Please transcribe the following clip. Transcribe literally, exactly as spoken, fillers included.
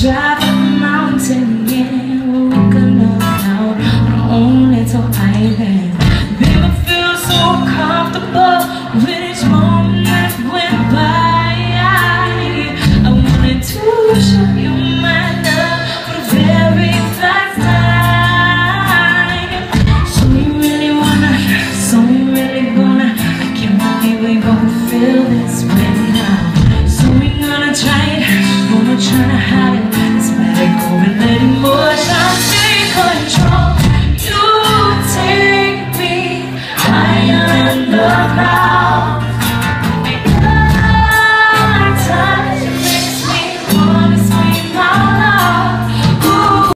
drive up the mountain, yeah, we're walking up out on our own little island. Baby, I feel so comfortable with each moment that went by. I wanted to show you my love for the very first time. So you really wanna, so you really gonna, I can't believe we both feel this way now. So we gonna try it, gonna try to hide it.